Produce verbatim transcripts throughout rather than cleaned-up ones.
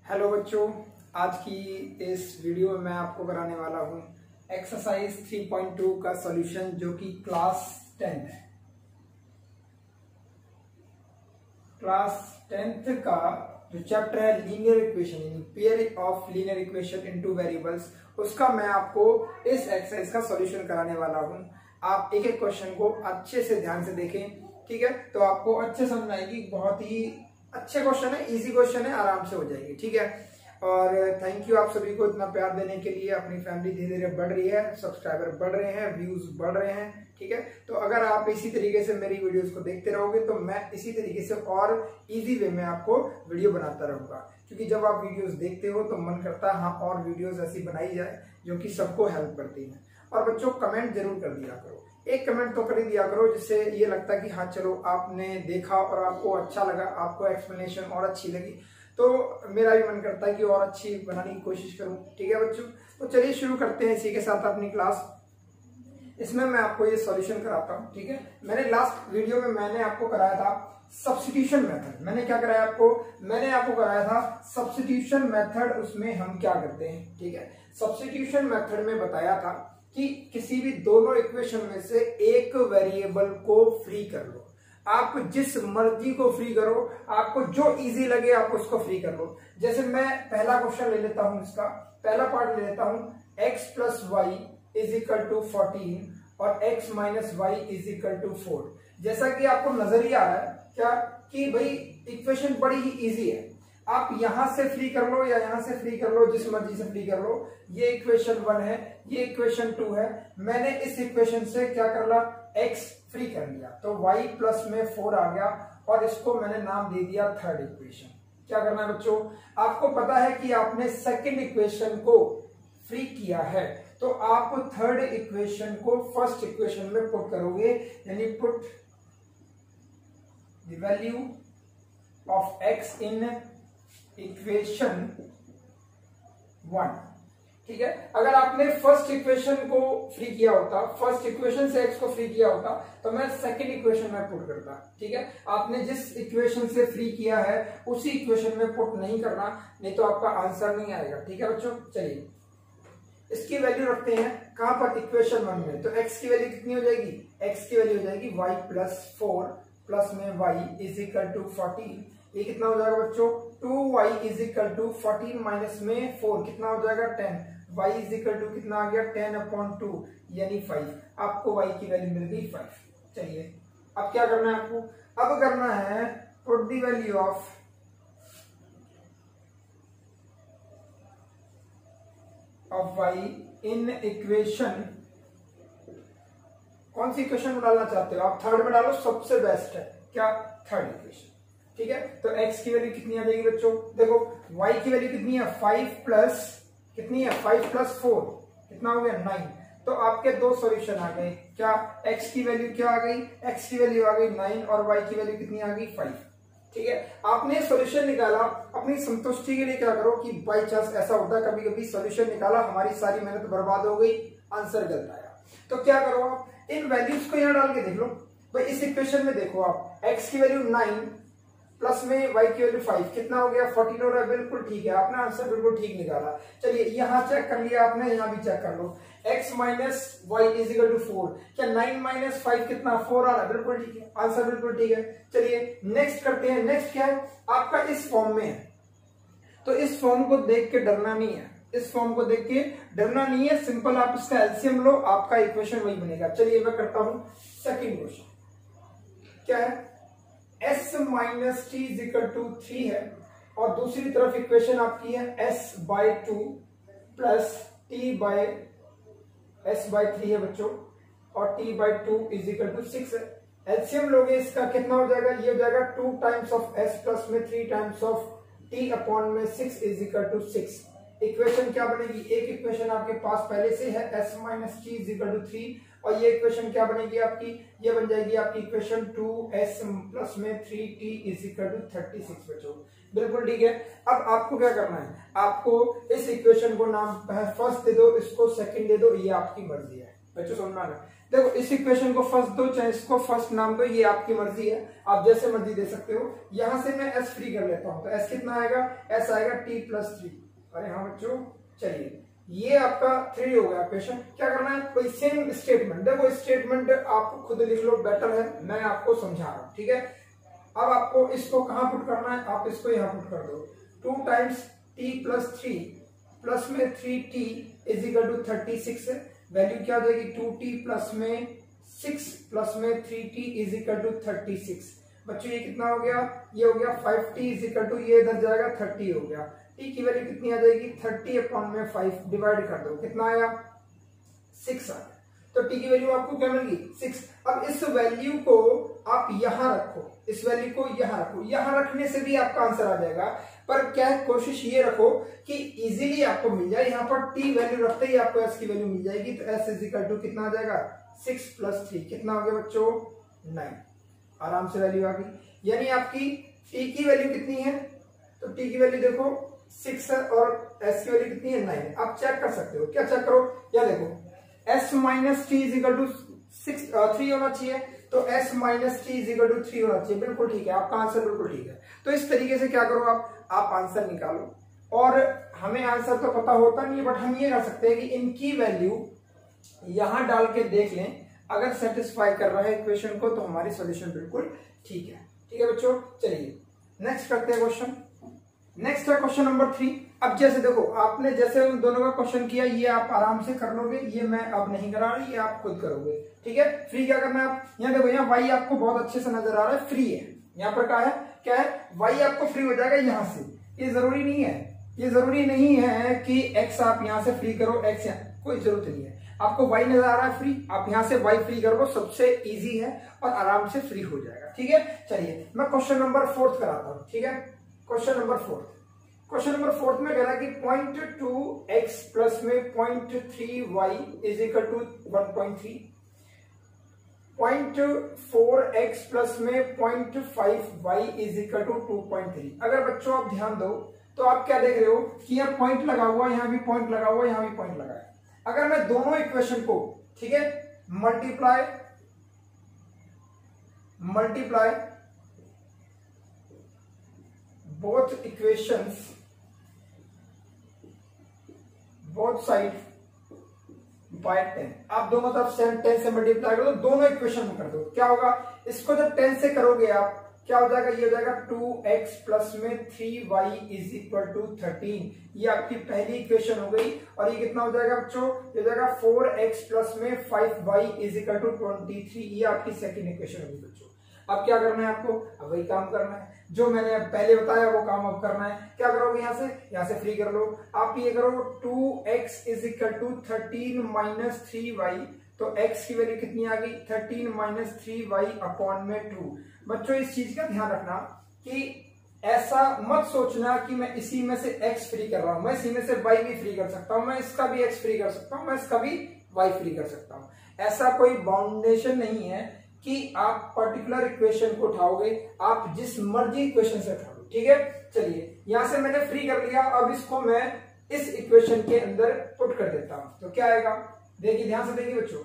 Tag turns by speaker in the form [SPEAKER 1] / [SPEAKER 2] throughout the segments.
[SPEAKER 1] Hello बच्चों, आज की इस वीडियो में मैं आपको कराने वाला हूं एक्सरसाइज थ्री पॉइंट टू का सॉल्यूशन, जो कि क्लास टेंथ है। क्लास टेंथ का जो चैप्टर है लीनियर इक्वेशन, यानी pair of linear equation in two variables, उसका मैं आपको इस एक्सरसाइज का सॉल्यूशन कराने वाला हूं। आप एक एक क्वेश्चन को अच्छे से ध्यान से देखें, ठीक है? तो आपको अच्छे समझ आएगी। बहुत ही अच्छे क्वेश्चन है, इजी क्वेश्चन है, आराम से हो जाएगी, ठीक है? और थैंक यू आप सभी को इतना प्यार देने के लिए। अपनी फैमिली धीरे धीरे बढ़ रही है, सब्सक्राइबर बढ़ रहे हैं, व्यूज बढ़ रहे हैं, ठीक है? तो अगर आप इसी तरीके से मेरी वीडियोस को देखते रहोगे तो मैं इसी तरीके से और इजी वे में आपको वीडियो बनाता रहूंगा, क्योंकि जब आप वीडियोस देखते हो तो मन करता है हाँ और वीडियोस ऐसी बनाई जाए जो कि सबको हेल्प करती है। और बच्चों, कमेंट जरूर कर दिया करो, एक कमेंट तो कर ही दिया करो, जिससे ये लगता है कि हाँ चलो आपने देखा और आपको अच्छा लगा, आपको एक्सप्लेनेशन और अच्छी लगी, तो मेरा भी मन करता है कि और अच्छी बनाने की कोशिश करूं, ठीक है बच्चों? तो चलिए शुरू करते हैं इसी के साथ अपनी क्लास। इसमें मैं आपको ये सॉल्यूशन कराता हूं, ठीक है? मैंने लास्ट वीडियो में मैंने आपको कराया था सब्स्टिट्यूशन मेथड। मैंने क्या कराया आपको? मैंने आपको कराया था सब्स्टिट्यूशन मेथड। उसमें हम क्या करते हैं, ठीक है? सब्स्टिट्यूशन मेथड में बताया था कि किसी भी दोनों इक्वेशन में से एक वेरिएबल को फ्री कर लो। आप जिस मर्जी को फ्री करो, आपको जो इजी लगे आप उसको फ्री कर लो। जैसे मैं पहला क्वेश्चन ले लेता हूं, इसका पहला पार्ट ले लेता हूं, x plus y is equal to fourteen और x minus y is equal to four. जैसा कि आपको नजर ही आ रहा है क्या कि भाई इक्वेशन बड़ी ही इजी है। आप यहां से फ्री कर लो या यहां से फ्री कर लो, जिस मर्जी से फ्री कर लो। ये इक्वेशन वन है, ये इक्वेशन टू है। मैंने इस इक्वेशन से क्या कर ला, x फ्री कर लिया, तो y प्लस में फोर आ गया और इसको मैंने नाम दे दिया थर्ड इक्वेशन। क्या करना है बच्चों? आपको पता है कि आपने सेकंड इक्वेशन को फ्री किया है, तो आप थर्ड इक्वेशन को फर्स्ट इक्वेशन में पुट करोगे, यानी put the value of x in equation one, ठीक है? अगर आपने फर्स्ट इक्वेशन को फ्री किया होता, फर्स्ट इक्वेशन से x को फ्री किया होता, तो मैं सेकंड इक्वेशन में पुट करता, ठीक है? आपने जिस इक्वेशन से फ्री किया है उसी इक्वेशन में पुट नहीं करना, नहीं तो आपका आंसर नहीं आएगा, ठीक है बच्चों? चलिए इसकी वैल्यू रखते हैं कहां पर, इक्वेशन वन में। तो x की वैल्यू कितनी हो जाएगी? x की वैल्यू हो जाएगी y प्लस फोर प्लस में y is equal to fourteen. ये कितना हो जाएगा बच्चों? Two y is equal to fourteen minus में फोर कितना हो जाएगा? Ten. y is equal to कितना आ गया? टेन अपॉन टू यानी फाइव। आपको y की वैल्यू मिल गई फाइव। चलिए अब क्या करना है आपको? अब करना है put the value of of y in equation. कौन सी इक्वेशन में डालना चाहते हो आप? थर्ड में डालो, सबसे बेस्ट है। क्या? थर्ड इक्वेशन, ठीक है? तो x की वैल्यू कितनी आ जाएगी बच्चों? देखो y की वैल्यू कितनी है? फाइव प्लस कितनी है? फाइव प्लस फोर कितना हो गया? नाइन। तो आपके दो सॉल्यूशन आ गए। क्या? x की वैल्यू क्या आ गई? x की वैल्यू आ गई नाइन और y की वैल्यू कितनी आ गई? फाइव, ठीक है? आपने सॉल्यूशन निकाला, अपनी संतुष्टि के लिए क्या करो कि बाई चांस ऐसा होता है कभी कभी सॉल्यूशन निकाला, हमारी सारी मेहनत बर्बाद हो गई, आंसर गलत आया, तो क्या करो आप इन वैल्यूज को यहां डाल के देख लो। भाई इस इक्वेशन में देखो आप, x की वैल्यू नाइन प्लस में y की वैल्यू फाइव कितना हो गया? फोर्टीन हो रहा है। बिल्कुल ठीक है, आपने आंसर बिल्कुल ठीक निकाला। चलिए यहां चेक कर लिया आपने, यहां भी चेक कर लो। x minus y is equal to four. क्या नाइन माइनस फाइव कितना? फोर आ रहा है। बिल्कुल ठीक है, आंसर बिल्कुल ठीक है। चलिए नेक्स्ट करते हैं। नेक्स्ट क्या है आपका? इस फॉर्म में है, तो इस फॉर्म को देख के डरना नहीं है, इस फॉर्म को देख के डरना नहीं है। सिंपल आप इसका एलसीएम लो, आपका इक्वेशन वही बनेगा। चलिए मैं करता हूं सेकंड क्वेश्चन। क्या है? s minus t is equal to three है और दूसरी तरफ इक्वेशन आपकी है s by two plus t by s by three है बच्चों, और t by two is equal to six है। एलसीएम लोगे इसका कितना हो जाएगा? ये हो जाएगा two times of s plus में three times of t upon में six is equal to six. Equation क्या बनेगी? एक इक्वेशन आपके पास पहले से है s minus t is equal to three, और ये इक्वेशन क्या बनेगी आपकी? ये बन जाएगी आपकी इक्वेशन टू एस प्लस में three t is equal to thirty six बच्चों। बिल्कुल ठीक है। अब आपको क्या करना है? आपको इस इक्वेशन को नाम फर्स्ट दे दो, इसको सेकंड दे दो, ये आपकी मर्जी है बच्चों, समझना है। देखो इस इक्वेशन को फर्स्ट दो चाहे इसको फर्स्ट नाम दो, ये आपकी मर्जी है, आप जैसे मर्जी दे सकते हो। यहां से मैं एस फ्री कर लेता हूं, तो एस कितना आएगा, एस आएगा टी प्लस थ्री। अरे हाँ बच्चों, चलिए ये आपका थ्री हो गया इक्वेशन। क्या करना है, कोई सेम स्टेटमेंट, देखो स्टेटमेंट आप खुद लिख लो, बेटर है, मैं आपको समझा रहा हूं, ठीक है। अब आपको इसको कहां पुट करना है, आप इसको यहां पुट कर दो, two times t plus three plus में three t is equal to thirty six. Value क्या हो जाएगी, टू टी प्लस में सिक्स प्लस में three t is equal to thirty six. बच्चों ये कितना हो गया, ये हो गया five t is equal to, ये इधर जाएगा थर्टी हो गया। टी की वैल्यू कितनी आ जाएगी, थर्टी अपॉन में फाइव डिवाइड कर दो, कितना आया, सिक्स आया। तो टी की वैल्यू आपको क्या मिल गई, सिक्स। अब इस वैल्यू को आप यहां रखो, इस वैल्यू को यहां रखो, यहां रखने से भी आपका आंसर आ जाएगा, पर क्या है, कोशिश ये रखो कि इजीली आपको मिल जाए। यहां पर टी वैल्यू रखते ही आपको एस की वैल्यू मिल जाएगी, तो एस इज इक्वल टू कितना आ जाएगा, सिक्स प्लस थ्री, कितना हो गया बच्चों, नाइन। आराम से वैल्यू आ गई, यानी आपकी टी की वैल्यू कितनी है, तो टी की वैल्यू देखो सिक्स है और एस की वैल्यू कितनी है, नाइन। आप चेक कर सकते हो, क्या चेक करो, या देखो s minus t is equal to six three होना चाहिए, तो s minus t is equal to three होना चाहिए। बिल्कुल ठीक है, आपका आंसर बिल्कुल ठीक है। तो इस तरीके से क्या करो, आप आप आंसर निकालो। और हमें आंसर तो पता होता नहीं है, बट हम ये कर सकते हैं कि इनकी वैल्यू यहां डाल के देख लें, अगर सेटिस्फाई कर रहा है इक्वेशन को तो हमारी सॉल्यूशन बिल्कुल ठीक है। ठीक है बच्चों, चलिए नेक्स्ट करते हैं क्वेश्चन। नेक्स्ट है क्वेश्चन नंबर थ्री। अब जैसे देखो आपने जैसे उन दोनों का क्वेश्चन किया, ये आप आराम से कर लोगे, ये मैं अब नहीं करा रही, ये आप खुद करोगे, ठीक है। फ्री क्या करना है, आप यहाँ देखो, यहाँ वाई आपको बहुत अच्छे से नजर आ रहा है, फ्री है। यहाँ पर क्या है, क्या है, वाई आपको फ्री हो जाएगा यहाँ से। ये जरूरी नहीं है, ये जरूरी नहीं है कि एक्स आप यहाँ से फ्री करो, एक्स यहाँ, कोई जरूरत नहीं है। आपको वाई नजर आ रहा है फ्री, आप यहाँ से वाई फ्री करो, सबसे इजी है और आराम से फ्री हो जाएगा, ठीक है। चलिए मैं क्वेश्चन नंबर फोर्थ कराता हूँ, ठीक है। Question number fourth, question number fourth में कह रहा है कि पॉइंट टू एक्स प्लस में point three y is equal to one point three, point four x plus में point five y is equal to two point three. अगर बच्चों आप ध्यान दो तो आप क्या देख रहे हो कि यहाँ पॉइंट लगा हुआ, यहाँ भी पॉइंट लगा हुआ, यहाँ भी पॉइंट लगा है। अगर मैं दोनों इक्वेशन को, ठीक है, multiply multiply both equations both side by ten, आप दोनों तरफ से टेन से मल्टीप्लाई करो, दोनों इक्वेशन में कर दो, क्या होगा, इसको जब टेन से करोगे आप, क्या हो जाएगा, ये हो जाएगा टू एक्स प्लस में three y is equal to thirteen. ये आपकी पहली इक्वेशन हो गई। और ये कितना हो जाएगा बच्चों, ये हो जाएगा फोर एक्स प्लस में five y is equal to twenty three. ये आपकी सेकेंड इक्वेशन होगी बच्चों। अब क्या करना है आपको, अब वही काम करना है जो मैंने पहले बताया, वो काम अब करना है। क्या करोगे, यहाँ से यहाँ से फ्री कर लो, आप ये करो two x is equal to thirteen minus three y, तो x की वैल्यू कितनी आ गई, thirteen minus three y upon में टू। बच्चों इस चीज का ध्यान रखना कि ऐसा मत सोचना कि मैं इसी में से x फ्री कर रहा हूं, मैं इसी में से y भी फ्री कर सकता हूं, मैं इसका भी x फ्री कर सकता हूं, मैं इसका भी y फ्री कर सकता हूं। ऐसा कोई बाउंडेशन नहीं है कि आप पर्टिकुलर इक्वेशन को उठाओगे, आप जिस मर्जी इक्वेशन से उठाओ, ठीक है। चलिए यहां से मैंने फ्री कर लिया, अब इसको मैं इस इक्वेशन के अंदर पुट कर देता हूं, तो क्या आएगा, देखिए ध्यान से देखिए बच्चों,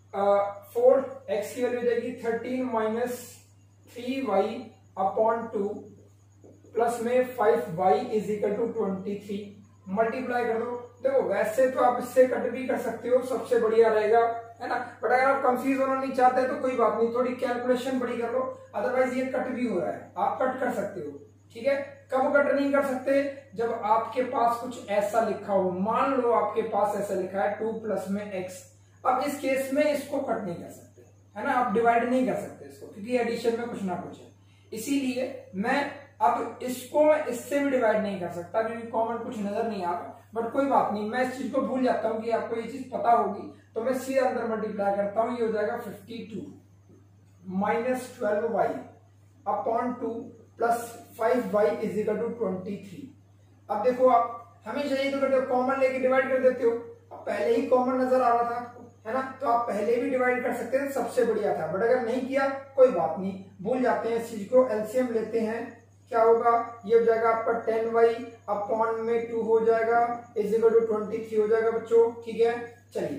[SPEAKER 1] फोर एक्स की वैल्यू जाएगी thirteen minus three y upon two plus में five y is equal to twenty three, multiply कर दो। देखो वैसे तो आप इससे कट भी कर सकते हो, सबसे बढ़िया रहेगा, है ना, बट अगर आप कंफ्यूज होना नहीं चाहते तो कोई बात नहीं, थोड़ी कैलकुलेशन बड़ी कर लो, अदरवाइज ये कट भी हो रहा है, आप कट कर सकते हो, ठीक है। कब कट नहीं कर सकते, जब आपके पास कुछ ऐसा लिखा हो, मान लो आपके पास ऐसा लिखा है टू प्लस में एक्स, अब इस केस में इसको कट नहीं कर सकते, है ना, आप डिवाइड नहीं कर सकते इसको, क्योंकि एडिशन में कुछ ना कुछ है। इसीलिए मैं अब इसको मैं इससे भी डिवाइड नहीं कर सकता, क्योंकि कॉमन कुछ नजर नहीं आ रहा, बट कोई बात नहीं, मैं इस चीज को भूल जाता हूं कि आपको ये चीज पता होगी, तो मैं सीधे अंदर मल्टीप्लाई करता हूं, ये हो जाएगा fifty two minus twelve y upon two plus five y is equal to twenty three. अब देखो आप हमेशा ये तो करते हो, कॉमन लेके डिवाइड कर देते हो, अब पहले ही कॉमन नजर आ रहा था, है ना, तो आप पहले भी डिवाइड कर सकते थे, सबसे बढ़िया था, बट अगर नहीं किया कोई बात नहीं, भूल जाते हैं इस चीज को, एलसीएम लेते हैं, क्या होगा, ये हो जाएगा आपका टेन वाई अपॉन में टू हो जाएगा is equal to twenty three हो जाएगा बच्चों, ठीक है। चलिए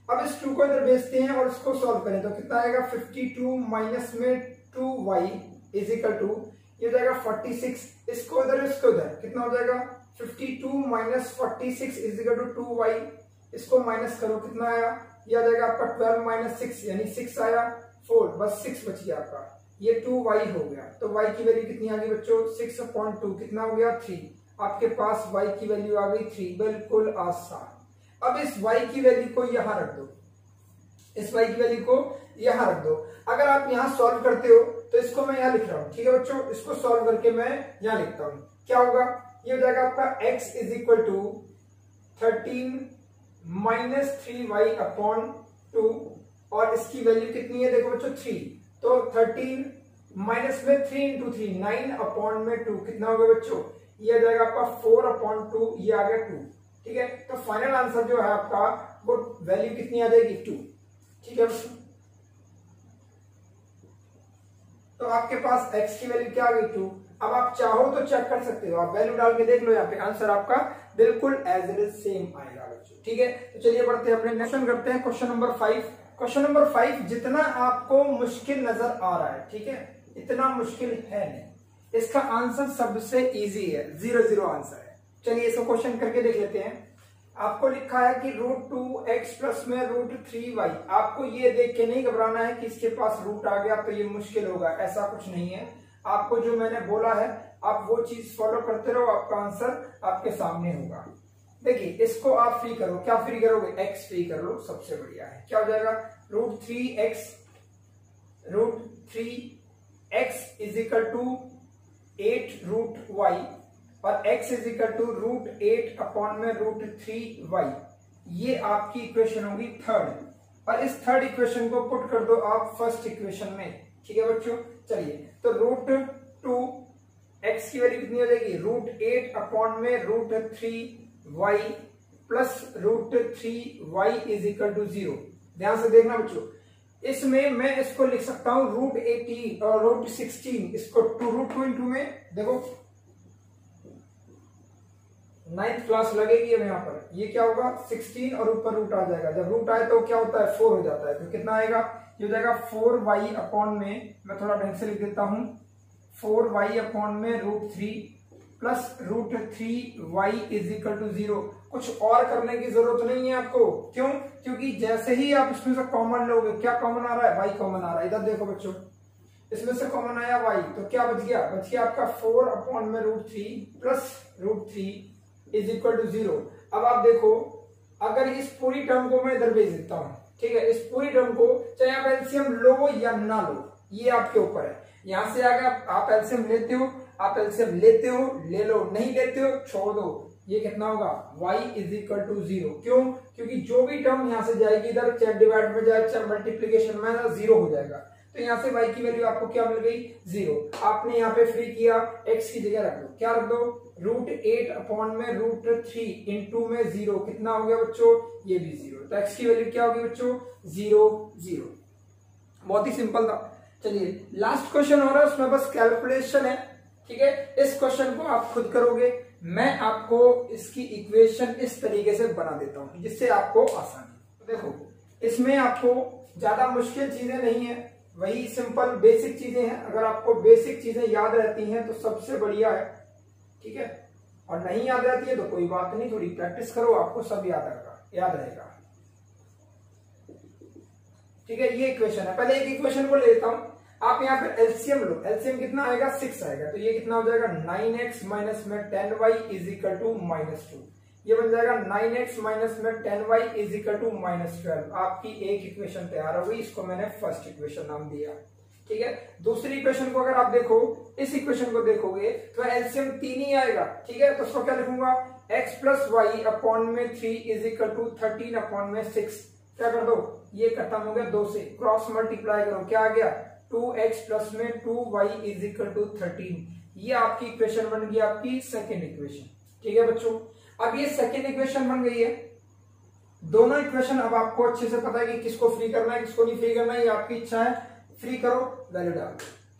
[SPEAKER 1] अब इस टू को इधर भेजते हैं और इसको सॉल्व करें तो कितना आएगा फिफ्टी टू माइनस में two y is equal to ये हो जाएगा फोर्टी सिक्स, इसको इधर इसको इधर कितना हो जाएगा fifty two minus forty six is equal to two y, इसको माइनस करो कितना आया ये आ जाएगा आपका ट्वेल्व माइनस सिक्स यानी सिक्स आया, फोर बस सिक्स बच गया आपका, ये टू वाई हो गया। तो y की वैल्यू कितनी आ गई बच्चों सिक्स अपॉइंट टू कितना हो गया थ्री, आपके पास y की वैल्यू आ गई थ्री, बिल्कुल आसान। अब इस y की वैल्यू को यहां रख दो, इस y की वैल्यू को यहां रख दो। अगर आप यहां सॉल्व करते हो तो इसको मैं यहां लिख रहा हूं, ठीक है बच्चों, इसको सॉल्व करके मैं यहां लिखता हूं, क्या होगा ये हो जाएगा आपका x is equal to thirteen minus three y upon two और इसकी वैल्यू कितनी है देखो बच्चों थ्री, तो थर्टीन माइनस में three into three nine upon में टू कितना होगा बच्चों ये आ जाएगा आपका फोर अपॉन टू, ये आ गया टू, ठीक है। तो फाइनल आंसर जो है आपका वो वैल्यू कितनी आ जाएगी टू, ठीक है बच्चों। तो आपके पास x की वैल्यू क्या आ गई टू। अब आप चाहो तो चेक कर सकते हो, आप वैल्यू डाल के देख लो, यहाँ पे आंसर आपका बिल्कुल एज इट इज सेम आएगा बच्चों, ठीक है। तो चलिए बढ़ते हैं अपने नेक्स्ट करते हैं question number five. Question number five जितना आपको मुश्किल नजर आ रहा है, ठीक है, इतना मुश्किल है नहीं, इसका आंसर सबसे इजी है, जीरो जीरो आंसर है। चलिए इसको क्वेश्चन करके देख लेते हैं। आपको लिखा है कि रूट टू एक्स प्लस में रूट थ्री वाई, आपको ये देख के नहीं घबराना है कि इसके पास रूट आ गया तो ये मुश्किल होगा, ऐसा कुछ नहीं है। आपको जो मैंने बोला है आप वो चीज फॉलो करते रहो, आपका आंसर आपके सामने होगा। देखिए इसको आप फ्री करो, क्या फ्री करोगे x फ्री कर लो, सबसे बढ़िया है। क्या हो जाएगा root three x root three x is equal to eight root y और x is equal to root eight upon में रूट थ्री वाई, ये आपकी इक्वेशन होगी थर्ड। और इस थर्ड इक्वेशन को पुट कर दो आप फर्स्ट इक्वेशन में, ठीक है बच्चों। चलिए तो रूट टू एक्स की वैल्यू कितनी हो जाएगी रूट एट अपॉन में root three y plus root three y is equal to zero. ध्यान से देखना बच्चों, इसमें मैं इसको लिख सकता हूं रूट एटीन और रूट सिक्सटीन, इसको टू रूट टू इंटू में देखो नाइन्थ क्लास लगेगी अब यहाँ पर, ये क्या होगा सिक्सटीन और ऊपर रूट आ जाएगा, जब रूट आए तो क्या होता है फोर हो जाता है, तो कितना आएगा ये हो जाएगा फोर वाई अपॉन में, मैं थोड़ा ढंग से लिख देता हूं, फोर वाई अपॉन में root three plus root three y is equal to zero. कुछ और करने की जरूरत नहीं है आपको, क्यों, क्योंकि जैसे ही आप इसमें से कॉमन लोगे, क्या कॉमन आ रहा है वाई कॉमन आ रहा है, इधर देखो बच्चों इसमें से कॉमन आया वाई, तो क्या बच गया, बच गया आपका फोर अपॉन में root three plus root three is equal to zero. अब आप देखो अगर इस पूरी टर्म को मैं इधर भेज देता हूं, ठीक है, इस पूरी टर्म को चाहे आप एलसीएम लो या ना लो ये आपके ऊपर है। यहां से अगर आप एलसीएम लेते हो आप एलसीएम लेते हो ले लो, नहीं लेते हो छोड़ दो, ये कितना होगा y is equal to zero. क्यों, क्योंकि जो भी टर्म यहां से जाएगी इधर चाहे डिवाइड में जाए चाहे मल्टीप्लीकेशन में ना जीरो हो जाएगा, तो यहां से y की वैल्यू आपको क्या मिल गई जीरो। आपने यहाँ पे फ्री किया, x की जगह रख दो, क्या रख दो रूट एट अपॉन में रूट थ्री इंटू में जीरो, कितना हो गया बच्चों ये भी जीरो, तो x की वैल्यू क्या होगी बच्चों जीरो जीरो। बहुत ही सिंपल था। चलिए लास्ट क्वेश्चन हो रहा है, उसमें बस कैलकुलेशन है, ठीक है। इस क्वेश्चन को आप खुद करोगे, मैं आपको इसकी इक्वेशन इस तरीके से बना देता हूं जिससे आपको आसानी। तो देखो इसमें आपको ज्यादा मुश्किल चीजें नहीं है, वही सिंपल बेसिक चीजें हैं। अगर आपको बेसिक चीजें याद रहती हैं तो सबसे बढ़िया है, ठीक है, और नहीं याद रहती है तो कोई बात नहीं, थोड़ी प्रैक्टिस करो आपको सब याद रहेगा याद रहेगा ठीक है। ये इक्वेशन है, पहले एक इक्वेशन को लेता हूं, आप यहाँ पे एलसीएम लो, एलसीएम कितना आएगा सिक्स आएगा, तो ये कितना हो जाएगा नाइन एक्स माइनस में ten y is equal to minus two, ये बन जाएगा नाइन एक्स माइनस में ten y is equal to minus twelve. आपकी एक इक्वेशन तैयार हो गई, इसको मैंने फर्स्ट इक्वेशन नाम दिया, ठीक है। दूसरी इक्वेशन को अगर आप देखो, इस इक्वेशन को देखोगे तो एलसीएम तीन ही आएगा, ठीक है, तो उसको क्या लिखूंगा एक्स प्लस वाई अपॉन में three is equal to thirteen upon में सिक्स। क्या कर दो, ये खत्म हो गया दो से, क्रॉस मल्टीप्लाई करो, क्या आ गया टू एक्स प्लस में two y is equal to thirteen. ये आपकी इक्वेशन बन गई आपकी सेकेंड इक्वेशन, ठीक है बच्चों। अब ये सेकेंड इक्वेशन बन गई है, दोनों इक्वेशन अब आपको अच्छे से पता है कि किसको फ्री करना है किसको नहीं फ्री करना है, ये आपकी इच्छा है, फ्री करो वैल्यू डाल दो,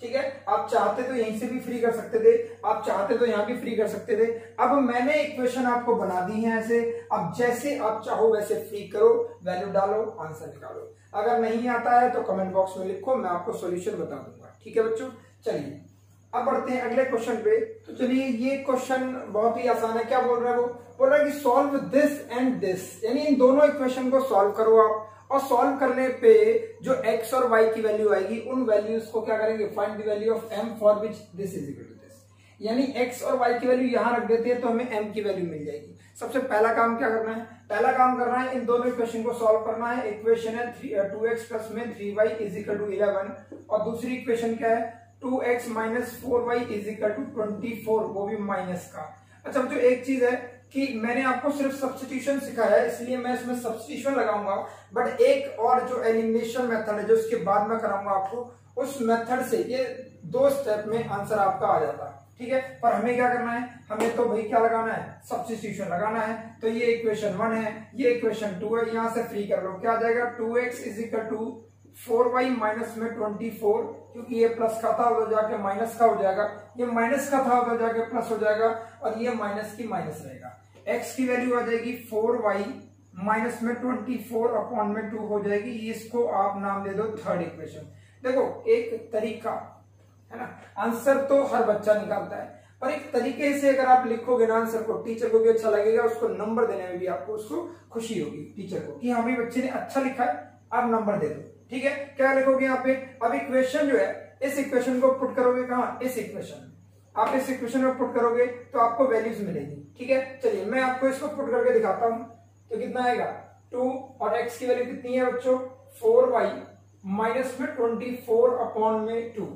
[SPEAKER 1] ठीक है। आप चाहते तो यहीं से भी फ्री कर सकते थे, आप चाहते तो यहाँ भी फ्री कर सकते थे। अब मैंने इक्वेशन आपको बना दी है ऐसे, अब जैसे आप चाहो वैसे फ्री करो, वैल्यू डालो, आंसर निकालो। अगर नहीं आता है तो कमेंट बॉक्स में लिखो, मैं आपको सॉल्यूशन बता दूंगा। ठीक है बच्चों, चलिए अब बढ़ते हैं अगले क्वेश्चन पे। तो चलिए ये क्वेश्चन बहुत ही आसान है। क्या बोल रहा है वो? बोल रहा है कि सॉल्व दिस एंड दिस, यानी इन दोनों इक्वेशन को सॉल्व करो आप, और सॉल्व करने पे जो x और y की वैल्यू आएगी उन वैल्यूज को क्या करेंगे, find the value of m for which this is equal to this. यानी x और y की वैल्यू यहां रख देते हैं तो हमें m की वैल्यू मिल जाएगी। सबसे पहला काम क्या करना है, पहला काम करना है इन दोनों इक्वेशन को सॉल्व करना है। इक्वेशन है टू एक्स प्लस में three y is equal to eleven, और दूसरी इक्वेशन क्या है, two x minus four y is equal to twenty four, वो भी माइनस का। अच्छा जो एक चीज है कि मैंने आपको सिर्फ सब्स्टिट्यूशन सिखाया है, इसलिए मैं इसमें सब्स्टिट्यूशन लगाऊंगा, बट एक और जो एलिमिनेशन मेथड है जो इसके बाद में कराऊंगा आपको, उस मेथड से ये दो स्टेप में आंसर आपका आ जाता है। ठीक है, पर हमें क्या करना है, हमें तो भाई क्या लगाना है, सब्स्टिट्यूशन लगाना है। तो ये इक्वेशन वन है, ये इक्वेशन टू है, यहां से फ्री कर लो, क्या आ जाएगा, two x is equal to four y minus में ट्वेंटी फोर, क्योंकि ये प्लस का था उधर जाके माइनस का हो जाएगा, ये माइनस का था उधर जाके प्लस हो जाएगा, और ये माइनस की माइनस रहेगा। x की वैल्यू आ जाएगी फोर वाई माइनस में ट्वेंटी फोर अपॉन में टू हो जाएगी। इसको आप नाम दे दो थर्ड इक्वेशन। देखो एक तरीका है ना, आंसर तो हर बच्चा निकालता है, पर एक तरीके से अगर आप लिखोगे ना आंसर को, टीचर को भी अच्छा लगेगा, उसको नंबर देने में भी आपको उसको खुशी होगी टीचर को कि हाँ भाई बच्चे ने अच्छा लिखा है, आप नंबर दे दो। ठीक है, क्या लिखोगे यहाँ पे, अब इक्वेशन जो है, इस इक्वेशन को पुट करोगे कहाँ, इस इक्वेशन में, आप इस इक्वेशन में पुट करोगे तो आपको वैल्यूज मिलेगी। ठीक है, चलिए मैं आपको इसको पुट करके दिखाता हूं। तो कितना आएगा, टू, और x की वैल्यू कितनी है बच्चों, फोर वाई माइनस में ट्वेंटी फोर अपॉन में टू।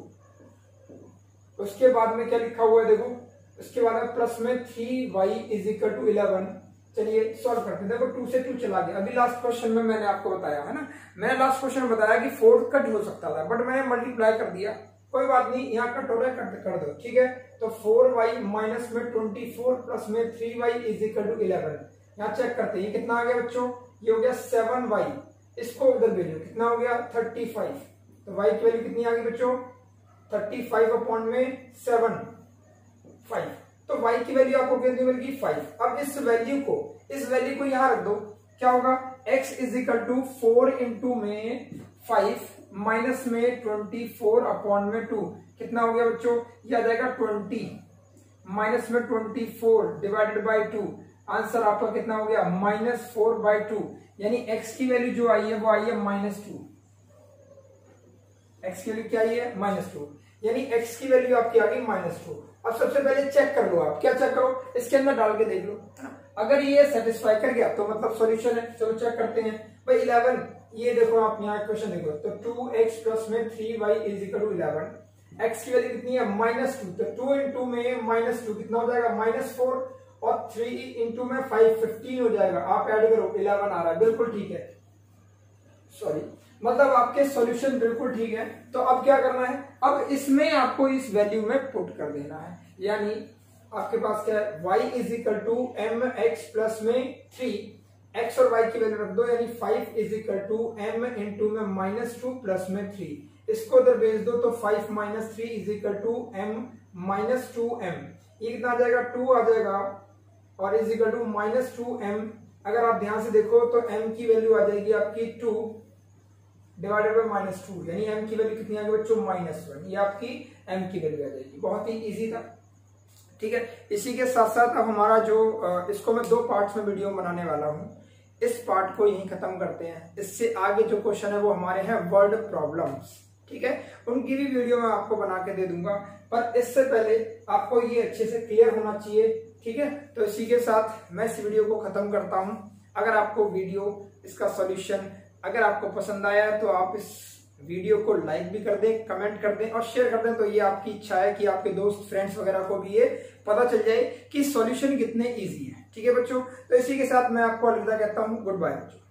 [SPEAKER 1] उसके बाद में क्या लिखा हुआ है देखो, उसके बाद में प्लस में three y is equal to eleven. चलिए सॉल्व करते हैं। देखो टू से टू चला गया। अभी लास्ट क्वेश्चन में मैंने आपको बताया है ना, मैंने लास्ट क्वेश्चन में बताया कि फोर कट हो सकता था, बट मैंने मल्टीप्लाई कर दिया, कोई बात नहीं, यहाँ कट हो रहा है, कट कर दो। ठीक है, तो फोर वाई माइनस में ट्वेंटी फोर प्लस में three y is equal to eleven. यहाँ चेक करते हैं ये कितना आ गया बच्चों, ये हो गया सेवन वाई, इसको उधर भेजो, कितना हो गया थर्टी फाइव। तो वाई की वैल्यू कितनी आ गई बच्चों, थर्टी फाइव अपॉन में सेवन, फाइव। तो वाई की वैल्यू आपको कितनी मिलेगी, फाइव। अब इस वैल्यू को, इस वैल्यू को यहां रख दो, क्या होगा, x is equal to four into में फाइव माइनस में ट्वेंटी फोर अपॉन में टू, कितना हो गया बच्चों, ये आ जाएगा ट्वेंटी माइनस में twenty four divided by two. Answer आपका कितना हो गया, माइनस फोर बाई टू। यानी x की वैल्यू जो आई है वो आई है माइनस टू। x की वैल्यू क्या आई है, माइनस टू, यानी x की वैल्यू आपकी आ गई माइनस टू। अब सबसे पहले चेक कर लो, आप क्या चेक करो, इसके अंदर डाल के देख लो, अगर ये सेटिस्फाई कर गया तो मतलब सॉल्यूशन है। चलो चेक करते हैं भाई, इलेवन, ये देखो आप यहाँ क्वेश्चन देखो, तो टू एक्स प्लस में three y is equal to eleven. X की वैल्यू कितनी है, माइनस टू, तो टू इंटू में माइनस टू कितना हो जाएगा, माइनस फोर, और थ्री इंटू में फाइव, फिफ्टीन हो जाएगा। आप ऐड करो, इलेवन आ रहा है, बिल्कुल ठीक है, सॉरी मतलब आपके सॉल्यूशन बिल्कुल ठीक है। तो अब क्या करना है, अब इसमें आपको इस वैल्यू में पुट कर देना है, यानी आपके पास क्या है, y is equal to m x plus में थ्री, x और y की वैल्यू रख दो, यानी five is equal to m into में माइनस टू प्लस में थ्री, इसको उधर भेज दो, तो five minus three is equal to m minus two m. ये कितना आ जाएगा, टू आ जाएगा, और is equal to minus two m. अगर आप ध्यान से देखो तो m की वैल्यू आ जाएगी आपकी two divided by minus two, यानी m की वैल्यू कितनी आ गई बच्चों, माइनस वन। ये आपकी m की वैल्यू आ जाएगी। बहुत ही इजी था। ठीक है, इसी के साथ साथ अब हमारा जो इसको मैं दो पार्ट्स में वीडियो बनाने वाला हूँ, इस पार्ट को यहीं खत्म करते हैं। इससे आगे जो क्वेश्चन है वो हमारे हैं वर्ड प्रॉब्लम्स। ठीक है, उनकी भी वीडियो मैं आपको बना के दे दूंगा, पर इससे पहले आपको ये अच्छे से क्लियर होना चाहिए। ठीक है, तो इसी के साथ मैं इस वीडियो को खत्म करता हूं। अगर आपको वीडियो, इसका सॉल्यूशन अगर आपको पसंद आया तो आप इस वीडियो को लाइक भी कर दें, कमेंट कर दें और शेयर कर दें। तो ये आपकी इच्छा है कि आपके दोस्त, फ्रेंड्स वगैरह को भी ये पता चल जाए कि सॉल्यूशन कितने इजी है। ठीक है बच्चों, तो इसी के साथ मैं आपको अलविदा कहता हूँ। गुड बाय बच्चों।